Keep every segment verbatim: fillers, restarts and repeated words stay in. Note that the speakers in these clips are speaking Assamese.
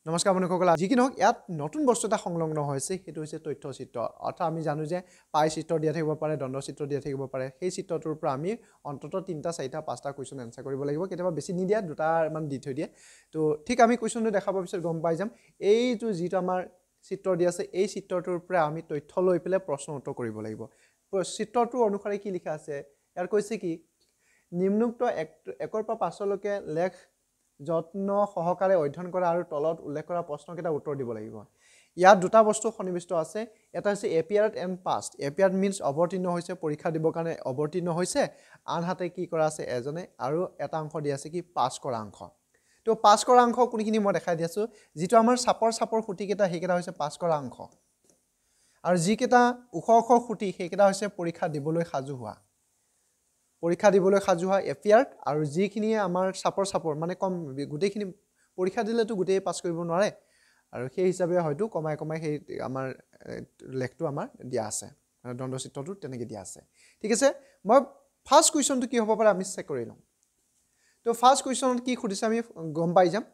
নমস্কাৰ বন্ধুসকল আজি কি নহওক ইয়াত নতুন বস্তু এটা সংলগ্ন হৈছে সেইটো হৈছে তথ্য চিত্ৰ অৰ্থাৎ আমি জানো যে পাই চিত্ৰ দিয়া থাকিব পাৰে দণ্ড চিত্ৰ দিয়া থাকিব পাৰে সেই চিত্ৰটোৰ পৰা আমি অন্তত তিনটা চাৰিটা পাঁচটা কোৱেশ্চন আনসাৰ কৰিব লাগিব কেতিয়াবা বেছি নিদিয়া দুটা মান দি থৈ দিয়ে তো ঠিক আমি কোৱেশ্চনটো দেখাব পিছত গম পাই যাম এইটো যিটো আমাৰ চিত্ৰ দিয়া আছে এই চিত্ৰটোৰ পৰা আমি তথ্য লৈ পেলাই প্ৰশ্ন উত্তৰ কৰিব লাগিব চিত্ৰটোৰ অনুসাৰে কি লিখা আছে ইয়াৰ কৈছে কি নিম্নোক্ত একৰ পৰা পাঁচলৈকে লেখ যত্ন সহকাৰে অধ্যয়ন কৰা আৰু তলত উল্লেখ কৰা প্ৰশ্নকেইটা উত্তৰ দিব লাগিব ইয়াত দুটা বস্তু সন্নিবিষ্ট আছে এটা হৈছে appeared and passed appeared means অৱতীৰ্ণ হৈছে পৰীক্ষা দিবৰ কাৰণে অৱতীৰ্ণ হৈছে আনহাতে কি কৰা আছে এজনে আৰু এটা অংশ দিয়া আছে কি পাছ কৰা অংশ তো পাছ কৰা অংশ কোনখিনি মই দেখাই দি আছো যিটো আমাৰ চাপৰ চাপৰ খুঁটিকেইটা সেইকেইটা হৈছে পাছ কৰা অংশ আৰু যিকেইটা ওখ ওখ খুঁটি সেইকেইটা হৈছে পৰীক্ষা দিবলৈ সাজু হোৱা পৰীক্ষা দিবলৈ সাজু হোৱা এপিয়াৰ্ড আৰু যিখিনি আমাৰ চাপৰ চাপৰ মানে কম গোটেইখিনি পৰীক্ষা দিলেতো গোটেই পাছ কৰিব নোৱাৰে আৰু সেই হিচাপে হয়তো কমাই কমাই সেই আমাৰ লেখটো আমাৰ দিয়া আছে দণ্ড চিত্ৰটো তেনেকৈ দিয়া আছে ঠিক আছে মই ফাৰ্ষ্ট কুৱেশ্যনটো কি হ'ব পাৰে আমি চেক কৰি লওঁ তো ফাৰ্ষ্ট কুৱেশ্যনত কি সুধিছে আমি গম পাই যাম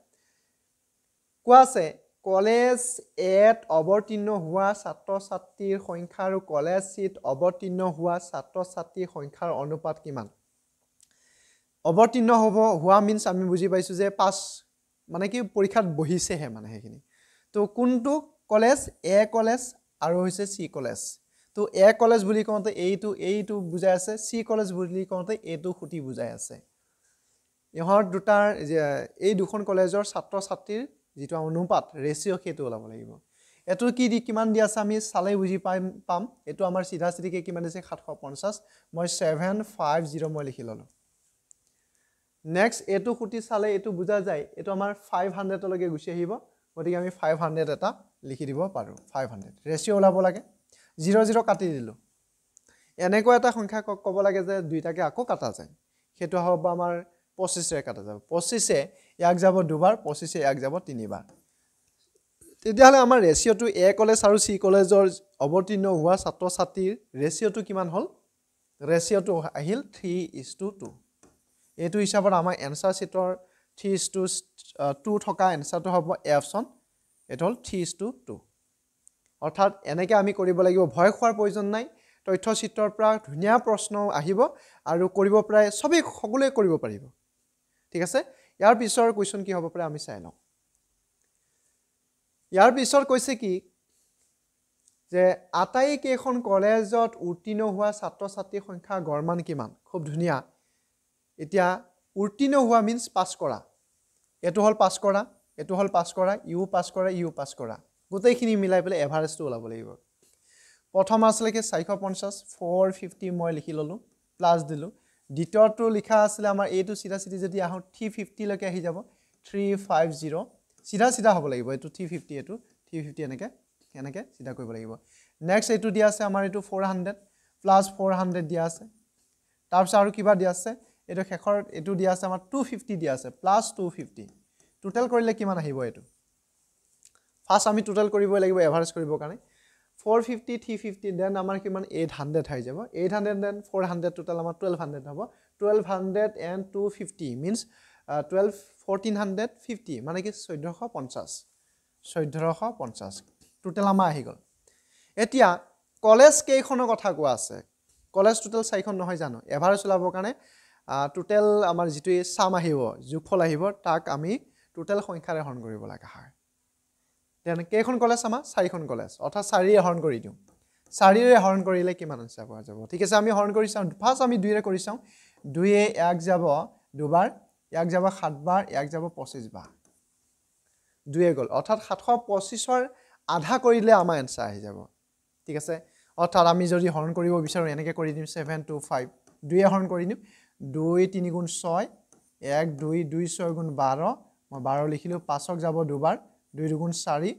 কোৱা আছে কলেজ এত অৱতীৰ্ণ হোৱা ছাত্ৰ ছাত্ৰীৰ সংখ্যা আৰু কলেজ চিট অৱতীৰ্ণ হোৱা ছাত্ৰ ছাত্ৰীৰ সংখ্যাৰ অনুপাত কিমান অৱতীৰ্ণ হ'ব হোৱা মিন্স আমি বুজি পাইছো যে পাছ মানে কি পৰীক্ষাত বহিছেহে মানে সেইখিনি তো কোনটো কলেজ এ কলেজ আৰু হৈছে সি কলেজ তো এ কলেজ বুলি কওঁতে এইটো এইটো বুজাই আছে সি কলেজ বুলি কওঁতে এইটো খুঁটি বুজাই আছে ইহঁত দুটাৰ এই দুখন কলেজৰ ছাত্ৰ ছাত্ৰীৰ যিটো অনুপাত ৰেচিঅ' সেইটো ওলাব লাগিব এটো কি দি কিমান দি আছে আমি চালে বুজি পাম পাম এটো আমাৰ সিধা সিধিকে কিমান দিছে সাতশ পঞ্চাছ মই সাতশ পঞ্চাছ মই লিখি ললো নেক্সট এটো খুঁটি চালে এটো বুজা যায় এটো আমাৰ পাঁচশ লৈকে গুছি আহিব গতিকে আমি পাঁচশ এটা লিখি দিব পাৰো পাঁচশ ৰেচিঅ' ওলাব লাগে শূন্য শূন্য কাটি দিলো এনেকৈ এটা সংখ্যা ক'ব লাগে যে দুইটাকে আকৌ কাটা যায় সেইটো হ'ব আমাৰ পঁচিছ ৰে কাটা যাব পঁচিছ এ ইয়াক যাব দুবাৰ পঁচিছ এ ইয়াক যাব তিনিবাৰ তেতিয়াহলে আমাৰ ৰেচিঅ'টো এ কলেজ আৰু সি কলেজৰ অৱতীৰ্ণ হোৱা ছাত্ৰ ছাত্ৰীৰ ৰেচিঅ'টো কিমান হ'ল ৰেচিঅ'টো আহিল three is to two এইটো হিচাপত আমাৰ এনসাৰ চিটৰ three is to two থকা এনসাৰটো হ'ব এ অপচন এটো হ'ল three is to two অৰ্থাৎ এনেকৈ আমি কৰিব লাগিব ভয় খোৱাৰ প্ৰয়োজন নাই তথ্য চিত্ৰৰ পৰা ধুনীয়া প্ৰশ্ন আহিব আৰু কৰিব প্ৰায় সবেই সকলোৱে কৰিব পাৰিব ঠিক আছে ইয়াৰ পিছৰ কোৱেশ্চন কি হ'ব পাৰে আমি চাই লওঁ ইয়াৰ পিছৰ কৈছে কি যে আটাই কেইখন কলেজত উত্তীৰ্ণ হোৱা ছাত্ৰ ছাত্ৰীৰ সংখ্যা গড়মান কিমান খুব ধুনীয়া এতিয়া উত্তীৰ্ণ হোৱা মিন্স পাছ কৰা এটো হল পাছ কৰা এটো হল পাছ কৰা ইউ পাছ কৰা ইউ পাছ কৰা গোটেইখিনি মিলাই পেলাই এভাৰেজটো ওলাব লাগিব প্ৰথম আসলে কি চাৰিশ পঞ্চাছ four fifty মই লিখি ললো প্লাস দিলো দ্বিতীয়টো লিখা আছিল আমাৰ এটো সিধা সিধি যদি আহো three fifty লৈকে আহি যাব three fifty সিধা সিধা হ'ব লাগিব এটো three fifty এটো three fifty এনেকে এনেকে সিধা কৰিব লাগিব নেক্সট এটো দিয়া আছে আমাৰ এটো four hundred plus four hundred দিয়া আছে তাৰপিছত আৰু কিবা দিয়া আছে এটো শেষৰ এটো দিয়া আছে আমাৰ two fifty দিয়া আছে প্লাস two fifty টোটাল কৰিলে কিমান আহিব এটো ফাৰ্স্ট আমি টোটাল কৰিব লাগিব এভাৰেজ কৰিব কাৰণে four fifty three fifty then আমাৰ কিমান eight hundred হৈ যাব eight hundred then four hundred total আমাৰ twelve hundred হ'ব twelve hundred and two fifty means uh, twelve fourteen fifty মানে কি চৈধ্যশ পঞ্চাছ চৈধ্যশ পঞ্চাছ টোটাল আমাৰ আহি গল এতিয়া কলেজ কেইখনৰ কথা কোৱা আছে কলেজ টোটাল চাৰিখন নহয় জানো এভাৰেজ ওলাবৰ কাৰণে টোটাল আমাৰ যিটো সাম আহিব যোগফল আহিব তাক আমি টোটাল সংখ্যাৰে হৰণ কৰিব লগা হয় তেনে কেইখন কলেজ আমাৰ চাৰিখন কলেজ অৰ্থাৎ চাৰি ৰে হৰণ কৰি দিওঁ চাৰি ৰে হৰণ কৰিলে কিমান আনসাৰ পোৱা যাব ঠিক আছে আমি হৰণ কৰি চাওঁ ফাৰ্স্ট আমি দুই ৰে কৰি চাওঁ দুই এ এক যাব দুবাৰ এক যাব সাত বাৰ এক যাব পঁচিছ বাৰ দুই এ গল অৰ্থাৎ সাতশ পঁচিছ ৰ আধা কৰিলে আমাৰ আনসাৰ আহি যাব ঠিক আছে অৰ্থাৎ আমি যদি হৰণ কৰিব বিচাৰো এনেকৈ কৰি দিম seven two five দুই এ হৰণ কৰি দিম দুই তিনি গুণ ছয় এক দুই দুই ছয় গুণ বাৰ মই বাৰ লিখিলো পাঁচক যাব দুবাৰ দুই দুগুণ চাৰি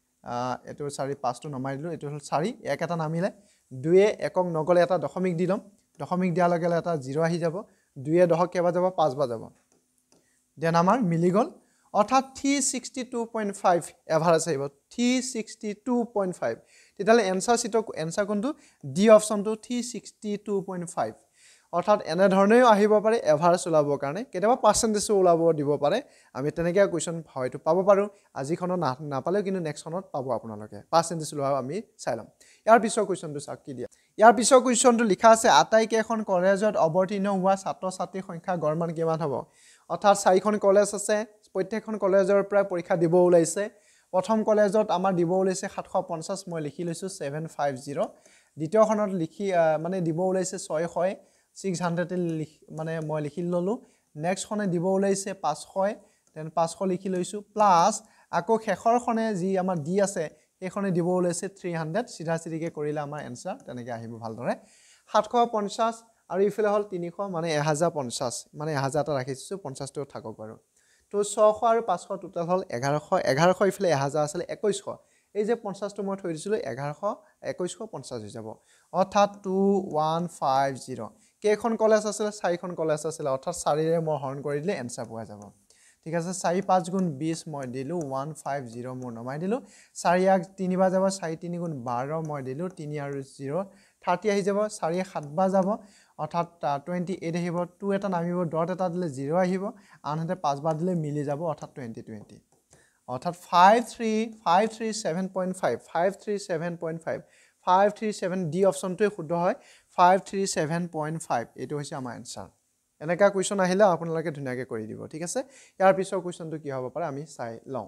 এটো চাৰি পাঁচটো নমাই দিলো এটো হল চাৰি এক এটা নামিলে দুই এ একক নগলে এটা দশমিক দি লম দশমিক দিয়া লগে লগে এটা শূন্য আহি যাব দুই এ দশক কেবা যাব পাঁচ বা যাব দেন আমাৰ মিলি গল অৰ্থাৎ three sixty-two point five average আহিব three sixty-two point five তেতিয়ালে এনসাৰ চিটৰ এনসাৰ কোনটো ডি অপচনটো three sixty-two point five অৰ্থাৎ এনে ধৰণেও আহিব পাৰে এভাৰেজ ওলাবৰ কাৰণে কেতিয়াবা পাৰ্চেণ্টেজো ওলাব দিব পাৰে আমি তেনেকৈ কুৱেশ্যন হয়তো পাব পাৰোঁ আজিখনত নাপালেও কিন্তু নেক্সটখনত পাব আপোনালোকে পাৰ্চেণ্টেজ ওলোৱা আমি চাই ল'ম ইয়াৰ পিছৰ কুৱেশ্যনটো চাওক কি দিয়া ইয়াৰ পিছৰ কুৱেশ্যনটো লিখা আছে আটাইকেইখন কলেজত অৱতীৰ্ণ হোৱা ছাত্ৰ ছাত্ৰীৰ সংখ্যা গড়মান কিমান হ'ব অৰ্থাৎ চাৰিখন কলেজ আছে প্ৰত্যেকখন কলেজৰ পৰা পৰীক্ষা দিব ওলাইছে প্ৰথম কলেজত আমাৰ দিব ওলাইছে সাতশ পঞ্চাছ মই লিখি লৈছোঁ ছেভেন ফাইভ জিৰ' দ্বিতীয়খনত লিখি মানে দিব ওলাইছে ছয়শ ছিক্স হাণ্ড্ৰেড মানে মই লিখি ল'লোঁ নেক্সটখনে দিব ওলাইছে পাঁচশ দেন পাঁচশ লিখি লৈছোঁ প্লাছ আকৌ শেষৰখনে যি আমাৰ দি আছে সেইখনে দিব ওলাইছে থ্ৰী হাণ্ড্ৰেড চিধা চিধিকৈ কৰিলে আমাৰ এনচাৰ তেনেকৈ আহিব ভালদৰে সাতশ পঞ্চাছ আৰু ইফালে হ'ল তিনিশ মানে এহাজাৰ পঞ্চাছ মানে এহাজাৰ এটা ৰাখিছোঁ পঞ্চাছটো থাকক বাৰু তো ছশ আৰু পাঁচশ টোটেল হ'ল এঘাৰশ এঘাৰশ ইফালে এহাজাৰ আছিলে একৈছশ এই যে পঞ্চাছটো মই থৈ দিছিলোঁ এঘাৰশ একৈছশ পঞ্চাছ হৈ যাব অৰ্থাৎ টু ওৱান ফাইভ জিৰ' কেইখন কলেজ আছিলে চাৰিখন কলেজ আছিলে অৰ্থাৎ চাৰিৰে মই হৰণ কৰি দিলে এনচাৰ পোৱা যাব ঠিক আছে চাৰি পাঁচ গুণ বিছ মই দিলোঁ ওৱান ফাইভ জিৰ' মই নমাই দিলোঁ চাৰি আগ তিনিবাৰ যাব চাৰি তিনি গুণ বাৰ মই দিলোঁ তিনি আৰু জিৰ' থাৰ্টি আহি যাব চাৰি সাতবাৰ যাব অৰ্থাৎ টুৱেণ্টি এইট আহিব টু এটা নামিব ডট এটা দিলে জিৰ' আহিব আনহাতে পাঁচবাৰ দিলে মিলি যাব অৰ্থাৎ টুৱেণ্টি টুৱেণ্টি অৰ্থাৎ five three five three seven point five five three seven point five five three seven D অপশ্যনটোৱে শুদ্ধ হয় five three seven point five এইটো হৈছে আমাৰ এনচাৰ এনেকুৱা কুৱেশ্যন আহিলে আপোনালোকে ধুনীয়াকৈ কৰি দিব ঠিক আছে ইয়াৰ পিছৰ কুৱেশ্যনটো কি হ'ব পাৰে আমি চাই লওঁ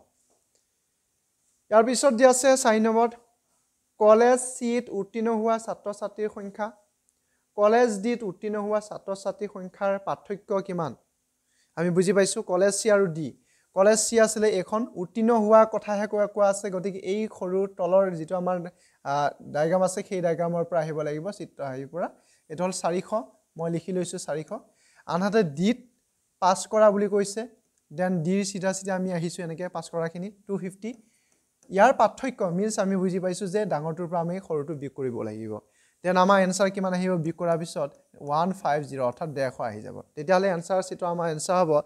ইয়াৰ পিছত দিয়া আছে চাৰি নম্বৰত কলেজ চিট উত্তীৰ্ণ হোৱা ছাত্ৰ ছাত্ৰীৰ সংখ্যা কলেজ ডিত উত্তীৰ্ণ হোৱা ছাত্ৰ ছাত্ৰীৰ সংখ্যাৰ পাৰ্থক্য কিমান আমি বুজি পাইছোঁ কলেজ চি আৰু ডি কলেজ চি আছিলে এইখন উত্তীৰ্ণ হোৱাৰ কথাহে কোৱা কোৱা আছে গতিকে এই সৰু তলৰ যিটো আমাৰ ডায়েগ্ৰাম আছে সেই ডায়েগ্ৰামৰ পৰা আহিব লাগিব চিত্ৰ আহিৰ পৰা এইটো হ'ল চাৰিশ মই লিখি লৈছোঁ চাৰিশ আনহাতে ডিত পাছ কৰা বুলি কৈছে দেন ডিৰ চিধা চিধা আমি আহিছোঁ এনেকৈ পাছ কৰাখিনি টু ফিফটি ইয়াৰ পাৰ্থক্য মিনছ আমি বুজি পাইছোঁ যে ডাঙৰটোৰ পৰা আমি সৰুটো বিয়োগ কৰিব লাগিব দেন আমাৰ এনচাৰ কিমান আহিব বিয়োগ কৰাৰ পিছত ওৱান ফাইভ জিৰ' অৰ্থাৎ ডেৰশ আহি যাব তেতিয়াহ'লে এনচাৰ চিটো আমাৰ এনচাৰ হ'ব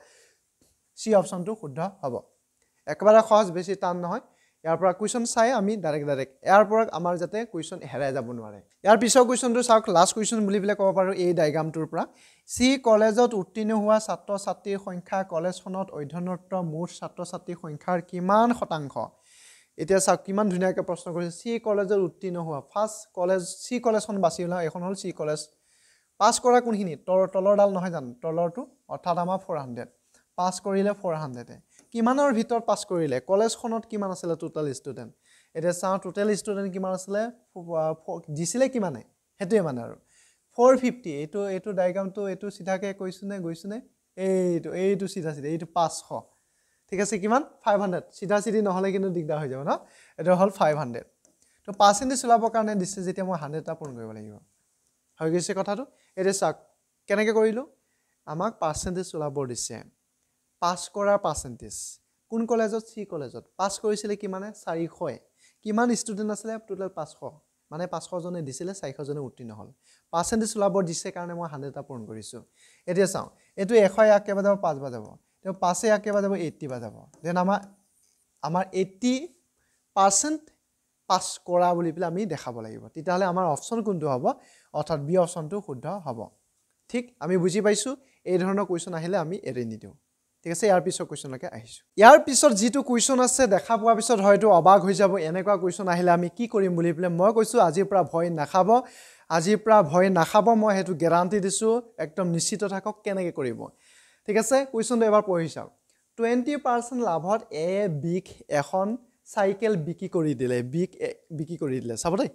চি অপশ্যনটো শুদ্ধ হ'ব একেবাৰে সহজ বেছি টান নহয় ইয়াৰ পৰা কুৱেশ্যন চাই আমি ডাইৰেক্ট ডাইৰেক্ট ইয়াৰ পৰা আমাৰ যাতে কুৱেশ্যন হেৰাই যাব নোৱাৰে ইয়াৰ পিছৰ কুৱেশ্যনটো চাওক লাষ্ট কুৱেশ্যন বুলি পেলাই ক'ব পাৰোঁ এই ডায়েগ্ৰামটোৰ পৰা চি কলেজত উত্তীৰ্ণ হোৱা ছাত্ৰ ছাত্ৰীৰ সংখ্যা কলেজখনত অধ্যয়নৰত মুঠ ছাত্ৰ ছাত্ৰীৰ সংখ্যাৰ কিমান শতাংশ এতিয়া চাওক কিমান ধুনীয়াকৈ প্ৰশ্ন কৰিছে চি কলেজত উত্তীৰ্ণ হোৱা ফাৰ্ষ্ট কলেজ চি কলেজখন বাছি ওলাওঁ এখন হ'ল চি কলেজ পাছ কৰা কোনখিনি তল তলৰডাল নহয় জানো তলৰটো অৰ্থাৎ আমাৰ ফ'ৰ হাণ্ড্ৰেড পাছ কৰিলে ফ'ৰ হাণ্ড্ৰেডে কিমানৰ ভিতৰত পাছ কৰিলে কলেজখনত কিমান আছিলে টোটেল ষ্টুডেণ্ট এতিয়া চাওঁ টোটেল ষ্টুডেণ্ট কিমান আছিলে দিছিলে কিমানে সেইটোৱে মানে আৰু ফ'ৰ ফিফটি এইটো এইটো ডায়েগ্ৰামটো এইটো চিধাকৈ কৈছোঁনে গৈছোঁনে এইটো এইটো চিধা চিধা এইটো পাঁচশ ঠিক আছে কিমান ফাইভ হাণ্ড্ৰেড চিধা চিধি নহ'লে কিন্তু দিগদাৰ হৈ যাব ন এইটো হ'ল ফাইভ হাণ্ড্ৰেড তো পাৰ্চেণ্টেজ ওলাবৰ কাৰণে দিছে যেতিয়া মই হাণ্ড্ৰেডটা পূৰণ কৰিব লাগিব হৈ গৈছে কথাটো এতিয়া চাওক কেনেকৈ কৰিলোঁ আমাক পাৰ্চেণ্টেজ ওলাব দিছে পাছ কৰাৰ পাৰ্চেণ্টেজ কোন কলেজত চি কলেজত পাছ কৰিছিলে কিমানে চাৰিশয়ে কিমান ষ্টুডেণ্ট আছিলে টোটেল পাঁচশ মানে পাঁচশজনে দিছিলে চাৰিশজনে উত্তীৰ্ণ হ'ল পাৰ্চেণ্টেজ ওলাব দিছে কাৰণে মই হাণ্ড্ৰেডটা পূৰণ কৰিছোঁ এতিয়া চাওঁ এইটো এশ এক কেইবা যাব পাঁচ বাজাব তেওঁ পাঁচে এক কেইবা যাব এইট্টি বাজাব দেন আমাৰ আমাৰ এইট্টি পাৰ্চেণ্ট পাছ কৰা বুলি পেলাই আমি দেখাব লাগিব তেতিয়াহ'লে আমাৰ অপশ্যন কোনটো হ'ব অৰ্থাৎ বি অপশ্যনটো শুদ্ধ হ'ব ঠিক আমি বুজি পাইছোঁ এই ধৰণৰ কুৱেশ্যন আহিলে আমি এৰি নিদিওঁ ঠিক আছে ইয়াৰ পিছৰ কুৱেশ্যনলৈকে আহিছোঁ ইয়াৰ পিছত যিটো কুৱেশ্যন আছে দেখা পোৱাৰ পিছত হয়তো অবাক হৈ যাব এনেকুৱা কুৱেশ্যন আহিলে আমি কি কৰিম বুলি পেলাই মই কৈছোঁ আজিৰ পৰা ভয় নাখাব আজিৰ পৰা ভয় নাখাব মই সেইটো গেৰাণ্টি দিছোঁ একদম নিশ্চিত থাকক কেনেকৈ কৰিব ঠিক আছে কুৱেশ্যনটো এবাৰ পঢ়ি চাওক টুৱেণ্টি পাৰ্চেণ্ট লাভত এ বিক এখন চাইকেল বিক্ৰী কৰি দিলে বিক বিক্ৰী কৰি দিলে চাব দেই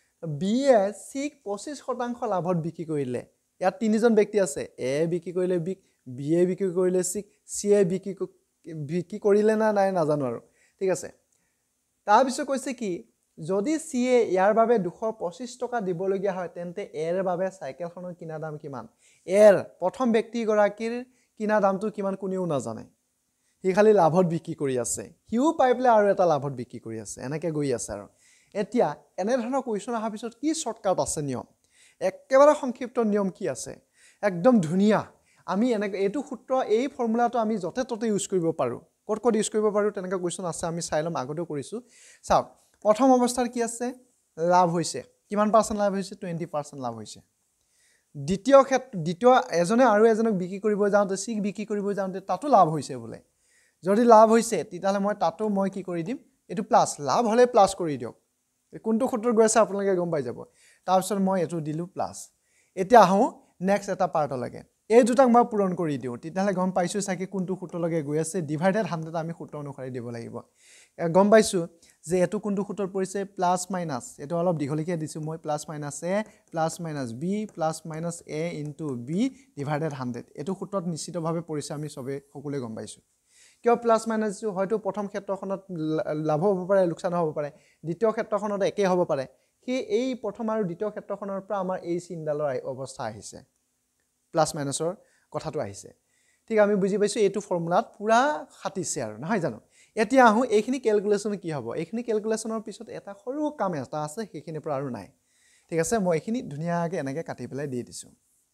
বি এ চিক পঁচিছ শতাংশ লাভত বিক্ৰী কৰিলে ইয়াত তিনিজন ব্যক্তি আছে এ বিক্ৰী কৰিলে বিক বি এ বিক্ৰী কৰিলে চিক চি এ বিক্ৰী বিক্ৰী কৰিলে না নাই নাজানো আৰু ঠিক আছে তাৰপিছত কৈছে কি যদি চি এ ইয়াৰ বাবে দুশ পঁচিছ টকা দিবলগীয়া হয় তেন্তে এৰ বাবে চাইকেলখনৰ কিনা দাম কিমান এৰ প্ৰথম ব্যক্তিগৰাকীৰ কিনা দামটো কিমান কোনেও নাজানে সি খালি লাভত বিক্ৰী কৰি আছে সিও পাই পেলাই আৰু এটা লাভত বিক্ৰী কৰি আছে এনেকৈ গৈ আছে আৰু এতিয়া এনেধৰণৰ কুৱেশ্যন অহাৰ পিছত কি শ্বৰ্টকাট আছে নিয়ম একেবাৰে সংক্ষিপ্ত নিয়ম কি আছে একদম ধুনীয়া আমি এনেকৈ এইটো সূত্ৰ এই ফৰ্মুলাটো আমি য'তে ত'তে ইউজ কৰিব পাৰোঁ ক'ত ক'ত ইউজ কৰিব পাৰোঁ তেনেকুৱা কুৱেশ্যন আছে আমি চাই ল'ম আগতেও কৰিছোঁ চাওক প্ৰথম অৱস্থাত কি আছে লাভ হৈছে কিমান পাৰ্চেণ্ট লাভ হৈছে টুৱেণ্টি পাৰ্চেণ্ট লাভ হৈছে দ্বিতীয় ক্ষেত্ৰ দ্বিতীয় এজনে আৰু এজনক বিক্ৰী কৰিব যাওঁতে চিক বিক্ৰী কৰিব যাওঁতে তাতো লাভ হৈছে বোলে যদি লাভ হৈছে তেতিয়াহ'লে মই তাতো মই কি কৰি দিম এইটো প্লাছ লাভ হ'লে প্লাছ কৰি দিয়ক কোনটো সূত্ৰত গৈ আছে আপোনালোকে গম পাই যাব তাৰপিছত মই এইটো দিলোঁ প্লাছ এতিয়া আহোঁ নেক্সট এটা পাৰ্টলৈকে এই দুটাক মই পূৰণ কৰি দিওঁ তেতিয়াহ'লে গম পাইছোঁ চাগে কোনটো সূত্ৰলৈকে গৈ আছে ডিভাইডেড হাণ্ড্ৰেড আমি সূত্ৰ অনুসাৰে দিব লাগিব গম পাইছোঁ যে এইটো কোনটো সূত্ৰত পৰিছে প্লাছ মাইনাছ এইটো অলপ দীঘলীয়াকৈ দিছোঁ মই plus minus A plus minus B plus minus A into B divided hundred এইটো সূত্ৰত নিশ্চিতভাৱে পৰিছে আমি চবে সকলোৱে গম পাইছোঁ কিয় প্লাছ মাইনাছটো হয়তো প্ৰথম ক্ষেত্ৰখনত লাভ হ'ব পাৰে লোকচান হ'ব পাৰে দ্বিতীয় ক্ষেত্ৰখনত একে হ'ব পাৰে সেই এই প্ৰথম আৰু দ্বিতীয় ক্ষেত্ৰখনৰ পৰা আমাৰ এই চিনডালৰ অৱস্থা আহিছে প্লাছ মাইনাছৰ কথাটো আহিছে ঠিক আমি বুজি পাইছোঁ এইটো ফৰ্মুলাত পুৰা খাটিছে আৰু নহয় জানো এতিয়া আহোঁ এইখিনি কেলকুলেশ্যন কি হ'ব এইখিনি কেলকুলেশ্যনৰ পিছত এটা সৰু কাম এটা আছে সেইখিনিৰ পৰা আৰু নাই ঠিক আছে মই এইখিনি ধুনীয়াকৈ এনেকৈ কাটি পেলাই দি দিছোঁ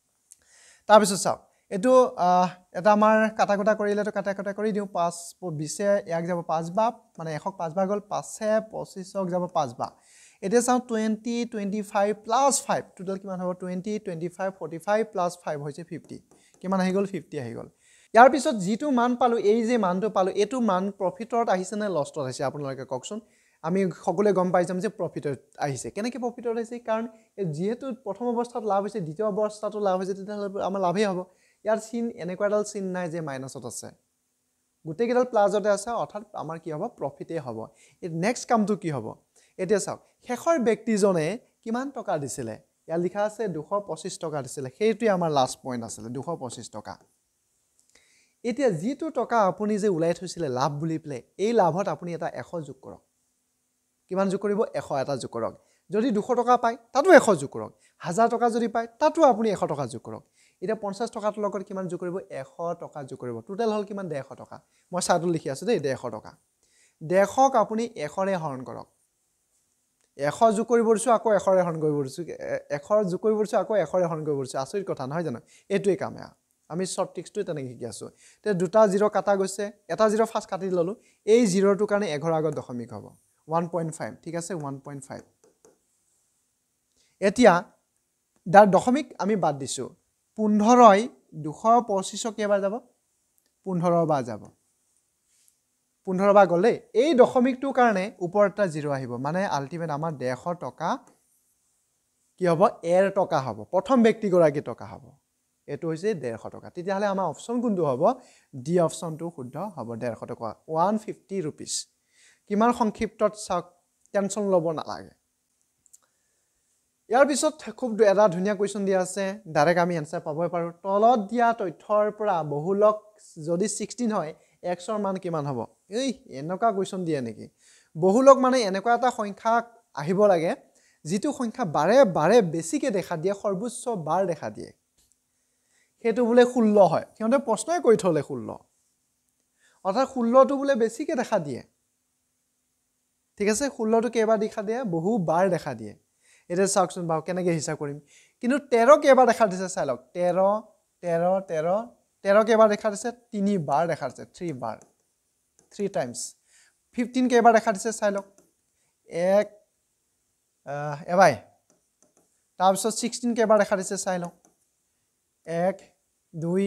তাৰপিছত চাওক এইটো এটা আমাৰ কাটা কুটা কৰিলেতো কাটা কুটা কৰি দিওঁ পাঁচ বিছে এক যাব পাঁচ বাৰ মানে এশক পাঁচ বাৰ গ'ল পাঁচে পঁচিছক যাব পাঁচ বাৰ এতিয়া চাওঁ twenty twenty five plus five total কিমান হ'ব twenty twenty five forty five plus five হৈছে ফিফটি কিমান আহি গ'ল ফিফটি আহি গ'ল ইয়াৰ পিছত যিটো মান পালোঁ এই যে মানটো পালোঁ এইটো মান প্ৰফিটত আহিছে নে লষ্টত আহিছে আপোনালোকে কওকচোন আমি সকলোৱে গম পাই যাম যে প্ৰফিটত আহিছে কেনেকৈ প্ৰফিটত আহিছে কাৰণ যিহেতু প্ৰথম অৱস্থাত লাভ হৈছে দ্বিতীয় অৱস্থাতো লাভ হৈছে তেতিয়াহ'লে আমাৰ লাভেই হ'ব ইয়াৰ চিন এনেকুৱা এডাল চিন নাই যে মাইনাছত আছে গোটেইকেইডাল প্লাছতে আছে অৰ্থাৎ আমাৰ কি হ'ব প্ৰফিটেই হ'ব এই নেক্সট কামটো কি হ'ব এতিয়া চাওক শেষৰ ব্যক্তিজনে কিমান টকা দিছিলে ইয়াত লিখা আছে দুশ পঁচিছ টকা দিছিলে সেইটোৱে আমাৰ লাষ্ট পইণ্ট আছিলে দুশ পঁচিছ টকা এতিয়া যিটো টকা আপুনি যে ওলাই থৈছিলে লাভ বুলি পেলাই এই লাভত আপুনি এটা এশ যোগ কৰক কিমান যোগ কৰিব এশ এটা যোগ কৰক যদি দুশ টকা পায় তাতো এশ যোগ কৰক হাজাৰ টকা যদি পায় তাতো আপুনি এশ টকা যোগ কৰক এতিয়া পঞ্চাছ টকাটোৰ লগত কিমান যোগ কৰিব এশ টকা যোগ কৰিব টোটেল হ'ল কিমান ডেৰশ টকা মই চাৰ্টত লিখি আছোঁ দেই ডেৰশ টকা ডেৰশক আপুনি এশৰে হৰণ কৰক এশ যোগ কৰিব দিছোঁ আকৌ এশৰে হৰণ কৰিব দিছোঁ এশৰ যোগ কৰিব দিছোঁ আকৌ এশৰে হৰণ কৰিব দিছোঁ আচৰিত কথা নহয় জানো এইটোৱেই কাম এয়া আমি শ্বৰ্ট ট্ৰিক্সটোৱে তেনেকৈ শিকি আছোঁ এতিয়া দুটা জিৰ' কাটা গৈছে এটা জিৰ' ফাৰ্ষ্ট কাটি ল'লোঁ এই জিৰ'টোৰ কাৰণে এঘাৰ আগত দশমিক হ'ব ওৱান পইণ্ট ফাইভ ঠিক আছে ওৱান পইণ্ট ফাইভ এতিয়া তাৰ দশমিক আমি বাদ দিছোঁ পোন্ধৰই দুশ পঁচিছক কেইবাৰ যাব পোন্ধৰ বাৰ যাব পোন্ধৰ বাৰ গ'লে এই দশমিকটোৰ কাৰণে ওপৰত এটা জিৰ' আহিব মানে আল্টিমেট আমাৰ ডেৰশ টকা কি হ'ব এৰ টকা হ'ব প্ৰথম ব্যক্তিগৰাকী টকা হ'ব এইটো হৈছে ডেৰশ টকা তেতিয়াহ'লে আমাৰ অপশ্যন কোনটো হ'ব ডি অপশ্যনটো শুদ্ধ হ'ব ডেৰশ টকা ওৱান ফিফটি ৰুপিজ কিমান সংক্ষিপ্তত চাওক টেনশ্যন ল'ব নালাগে ইয়াৰ পিছত খুব এটা ধুনীয়া কুৱেশ্যন দিয়া আছে ডাইৰেক্ট আমি এনচাৰ পাবই পাৰোঁ তলত দিয়া তথ্যৰ পৰা বহুলক যদি ছিক্সটিন হয় এক্সৰ মান কিমান হ'ব এই এনেকুৱা কুৱেশ্যন দিয়ে নেকি বহুলক মানে এনেকুৱা এটা সংখ্যা আহিব লাগে যিটো সংখ্যা বাৰে বাৰে বেছিকৈ দেখা দিয়ে সৰ্বোচ্চ বাৰ দেখা দিয়ে সেইটো বোলে ষোল্ল হয় সিহঁতে প্ৰশ্নই কৰি থ'লে ষোল্ল অৰ্থাৎ ষোল্লটো বোলে বেছিকৈ দেখা দিয়ে ঠিক আছে ষোল্লটো কেইবাৰ দেখা দিয়ে বহু বাৰ দেখা দিয়ে এতিয়া চাওকচোন বাৰু কেনেকৈ হিচাপ কৰিম কিন্তু তেৰ কেইবাৰ দেখা দিছে চাই লওক তেৰ তেৰ তেৰ তেৰ কেইবাৰ দেখা দিছে তিনিবাৰ দেখা দিছে থ্ৰী বাৰ থ্ৰী টাইমছ ফিফটিন কেইবাৰ দেখা দিছে চাই লওক এক এবাৰ তাৰপিছত ছিক্সটিন কেইবাৰ দেখা দিছে চাই লওক এক দুই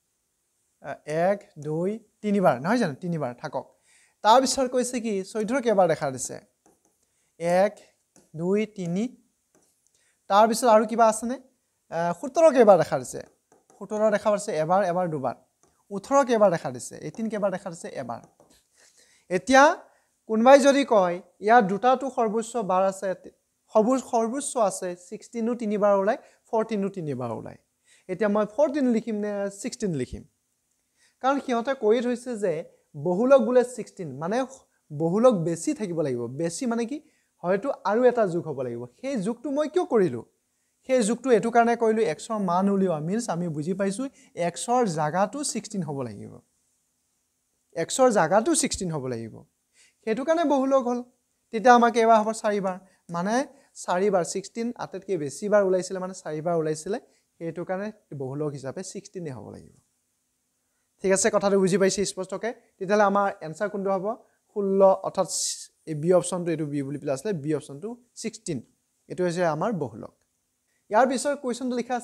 এক দুই তিনিবাৰ নহয় জানো তিনিবাৰ থাকক তাৰপিছত কৈছে কি চৈধ্য কেইবাৰ দেখা দিছে এক দুই তিনি তাৰপিছত আৰু কিবা আছেনে সোতৰ কেইবাৰ দেখা দিছে সোতৰ দেখা পাইছে এবাৰ এবাৰ দুবাৰ ওঠৰ কেইবাৰ দেখা দিছে এইটিন কেইবাৰ দেখা দিছে এবাৰ এতিয়া কোনোবাই যদি কয় ইয়াৰ দুটাটো সৰ্বোচ্চ বাৰ আছে সৰ্বোচ্চ সৰ্বোচ্চ আছে ছিক্সটিনো তিনিবাৰ ওলায় ফৰ্টিনো তিনিবাৰ ওলায় এতিয়া মই ফৰ্টিন লিখিম নে ছিক্সটিন লিখিম কাৰণ সিহঁতে কৈ থৈছে যে বহুলক বোলে ছিক্সটিন মানে বহুলক বেছি থাকিব লাগিব বেছি মানে কি হয়তো আৰু এটা যোগ হ'ব লাগিব সেই যোগটো মই কিয় কৰিলোঁ সেই যোগটো এইটো কাৰণে কৰিলোঁ এক্সৰ মান উলিওৱা মিনছ আমি বুজি পাইছোঁ এক্সৰ জাগাটো ছিক্সটিন হ'ব লাগিব এক্সৰ জাগাটো ছিক্সটিন হ'ব লাগিব সেইটো কাৰণে বহুলক হ'ল তেতিয়া আমাৰ কেইবাৰ হ'ব চাৰিবাৰ মানে চাৰিবাৰ ছিক্সটিন আটাইতকৈ বেছিবাৰ ওলাইছিলে মানে চাৰিবাৰ ওলাইছিলে সেইটো কাৰণে বহুলক হিচাপে ছিক্সটিনে হ'ব লাগিব ঠিক আছে কথাটো বুজি পাইছে স্পষ্টকৈ তেতিয়াহ'লে আমাৰ এনচাৰ কোনটো হ'ব ষোল্ল অৰ্থাৎ এই বি অপশ্যনটো এইটো বি বুলি পেলাই আছিলে বি অপশ্যনটো ছিক্সটিন এইটো হৈছে আমাৰ বহুলক ইয়াৰ পিছৰ কুৱেশ্যনটো লিখা আছে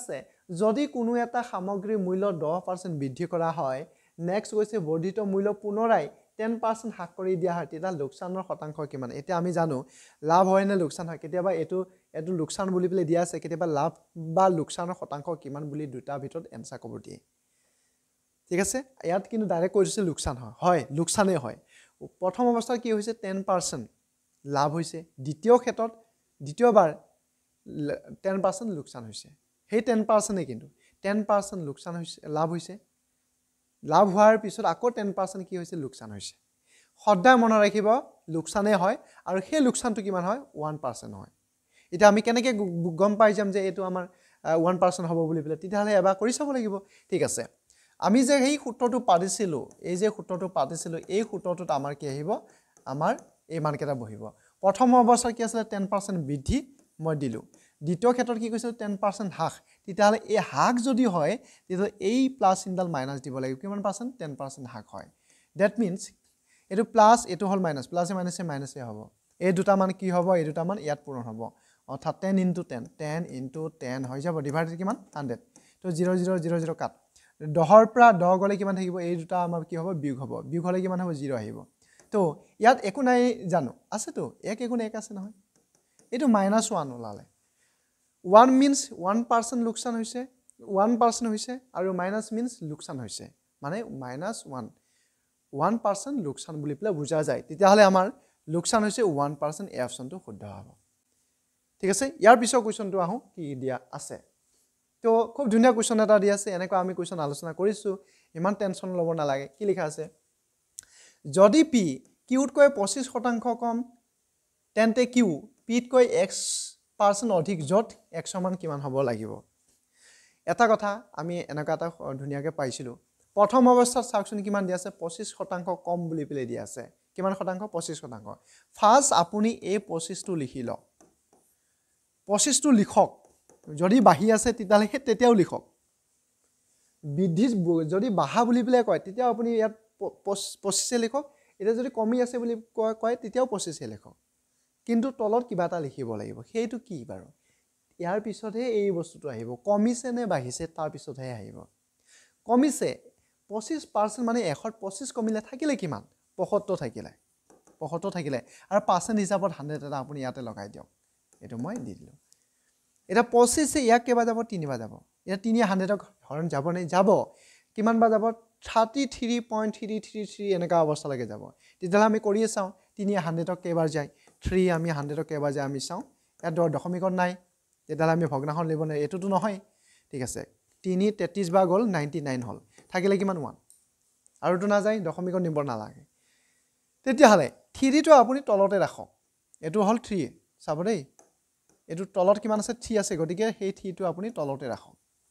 যদি কোনো এটা সামগ্ৰীৰ মূল্য দহ পাৰ্চেণ্ট বৃদ্ধি কৰা হয় নেক্সট কৈছে বৰ্ধিত মূল্য পুনৰাই দহ পাৰ্চেণ্ট হ্ৰাস কৰি দিয়া হয় তেতিয়া লোকচানৰ শতাংশ কিমান এতিয়া আমি জানো লাভ হয় নে লোকচান হয় কেতিয়াবা এটো এটো লোকচান বুলি পেলে দিয়া আছে কেতিয়াবা লাভ বা লোকচানৰ শতাংশ কিমান বুলি দুটা ভিতৰত এনসাৰ ক'ব দিয়ে ঠিক আছে ইয়াত কিন্তু ডাইৰেক্ট কৈ দিছে লোকচান হয় হয় লোকচানে হয় প্ৰথম অৱস্থাত কি হৈছে দহ পাৰ্চেণ্ট লাভ হৈছে দ্বিতীয় ক্ষেত্ৰত দ্বিতীয়বাৰ দহ পাৰ্চেণ্ট লোকচান হৈছে সেই দহ পাৰ্চেণ্টে কিন্তু দহ পাৰ্চেণ্ট লোকচান হৈছে লাভ হৈছে লাভ হোৱাৰ পিছত আকৌ দহ পাৰ্চেণ্ট কি হৈছে লোকচান হৈছে সদায় মনত ৰাখিব লোকচানে হয় আৰু সেই লোকচানটো কিমান হয় এক পাৰ্চেণ্ট হয় এটা আমি কেনেকৈ গম পাই যাম যে এটো আমাৰ এক পাৰ্চেণ্ট হ'ব বুলি পেলে তেতিয়াহলে এবাৰ কৰি চাব লাগিব ঠিক আছে আমি যে এই সূত্ৰটো পাতিছিলো এই যে সূত্ৰটো পাতিছিলো এই সূত্ৰটোত আমাৰ কি আহিব আমাৰ এই মানকেটা বহিব প্ৰথম অৱস্থাত কি আছিল দহ পাৰ্চেণ্ট বৃদ্ধি মই দিলো দ্বিতীয় ক্ষেত্ৰত কি কৈছিল দহ পাৰ্চেণ্ট হ্ৰাস তেতিয়াহলে এই হ্ৰাস যদি হয় তেতিয়া এই প্লাস চিহ্নডাল মাইনাস দিব লাগিব কিমান পাৰ্চেণ্ট দহ পাৰ্চেণ্ট হ্ৰাস হয় দ্যাট মিন্স এটো প্লাস এটো হল মাইনাস প্লাসে মাইনাসে মাইনাসে হ'ব এই দুটা মান কি হ'ব এই দুটা মান ইয়াত পূৰণ হ'ব অৰ্থাৎ দহ ইনটু দহ দহ ইনটু দহ হৈ যাব ডিভাইডেড কিমান এশ তো শূন্য শূন্য শূন্য শূন্য কাট দহৰ পৰা দহ গলে কিমান থাকিব এই দুটা আমাৰ কি হ'ব বিয়োগ হ'ব বিয়োগ হলে কিমান হ'ব শূন্য আহিব তো ইয়াত একো নাই জানো আছে তো এক একো এক আছে নহয় এটো মাইনাস এক ওলালে এক মিন্স এক পাৰ্চেণ্ট লোকচান হৈছে এক পাৰ্চেণ্ট হৈছে আৰু মাইনাস মিন্স লোকচান হৈছে মানে মাইনাস এক এক পাৰ্চেণ্ট লোকচান বুলি পেলে বুজা যায় তেতিয়াহলে আমাৰ লোকচান হৈছে এক পাৰ্চেণ্ট এই অপচনটো শুদ্ধ হ'ব ঠিক আছে ইয়াৰ পিছৰ কোৱেশ্চনটো আহো কি দিয়া আছে তো খুব ধুনীয়া কোৱেশ্চন এটা দি আছে এনেকৈ আমি কোৱেশ্চন আলোচনা কৰিছো ইমান টেনচন ল'ব নালাগে কি লিখা আছে যদি p কিউতকৈ পঁচিছ শতাংশ কম তেন্তে q pতকৈ x পাৰ্চেণ্ট অধিক যত x সমান কিমান হ'ব লাগিব এটা কথা আমি এনেকা এটা ধুনীয়াকৈ পাইছিলো প্ৰথম অৱস্থাত চাওকচোন কিমান দি আছে পঁচিছ শতাংশ কম বুলি পেলে দি আছে কিমান শতাংশ পঁচিছ শতাংশ ফাৰ্স্ট আপুনি এই পঁচিছ টো লিখি লওক পঁচিছ টো লিখক যদি বাহি আছে তেতিয়ালে তেতিয়াও লিখক বৃদ্ধি যদি বাহা বুলি পেলে কয় তেতিয়া আপুনি ইয়াত পঁচিছ লিখক এটা যদি কমি আছে বুলি কয় কয় তেতিয়াও পঁচিছ লিখক কিন্তু তলত কিবা এটা লিখিব লাগিব সেইটো কি বাৰু ইয়াৰ পিছতহে এই বস্তুটো আহিব কমিছে নে বাহিছে তাৰ পিছতহে আহিব কমিছে পঁচিছ পাৰ্চেণ্ট মানে এশত পঁচিছ কমিলে থাকিলে কিমান পঁয়সত্তৰ থাকিলে পঁয়সত্তৰ থাকিলে আৰু পাৰ্চেণ্ট হিচাপত এশ এটা আপুনি ইয়াতে লগাই দিয়ক এটো মই দি দিলো এটা পঁচিছ ইয়াক কেবা যাব তিনিবাৰ যাব এটা তিনি এশক হৰণ যাব নে যাব কিমান বা যাব thirty-three point three three three এনেকা অৱস্থা লাগে যাব তেতিয়ালে আমি কৰি চাও তিনি এশক কেবাৰ যায় three আমি এশক কেবাৰ যায় আমি চাও এ দশমিকত নাই তেতিয়ালে আমি ভগ্নাংশ লিব নাই এটোটো নহয় ঠিক আছে তিনি তেত্ৰিশ বা গল ninety-nine হল থাকিলে কিমান এক আৰু তো না যায় দশমিকত নিব নালাগে তেতিয়ালে three টো আপুনি তলতে ৰাখক এটো হল three চাব দেই এটো তলত কিমান আছে three আছে গতিকে সেই three টো আপুনি তলতে ৰাখক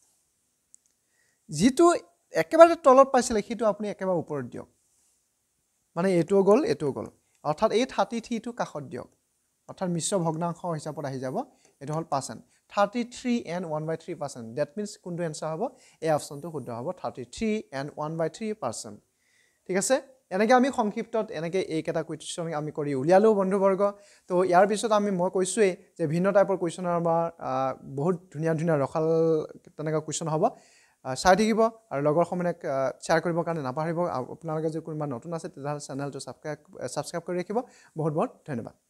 জিটো একেবাৰে তলত পাইছিলে সেইটো আপুনি একেবাৰে ওপৰত দিয়ক মানে এটো গল এটো গল অৰ্থাৎ এই thirty-three টো কাখত দিয়ক অৰ্থাৎ মিশ্ৰ ভগ্নাংশ হিচাপত আহি যাব এটো হল percent thirty-three and one by three percent that means কোনটো এনসাৰ হ'ব এই অপচনটো শুদ্ধ হ'ব thirty-three and one by three percent ঠিক আছে এনেকৈ আমি সংক্ষিপ্তত এনেকৈ এইকেটা কুৱেশ্চন আমি কৰি উলিয়ালো বন্ধুবৰ্গ তো ইয়াৰ পিছত আমি মই কৈছোৱে যে ভিন্ন টাইপৰ কুৱেশ্চনৰ আমাৰ বহুত ধুনীয়া ধুনীয়া ৰখাল তেনেকা কুৱেশ্চন হ'ব চাই থাকিব আৰু লগৰ সমনক শ্বেয়াৰ কৰিবৰ কাৰণে নাপাহৰিব আপোনালোকে যদি কোনোবা নতুন আছে তেতিয়াহলে চেনেলটো সাবস্ক্ৰাইব সাবস্ক্ৰাইব কৰি ৰাখিব বহুত বহুত ধন্যবাদ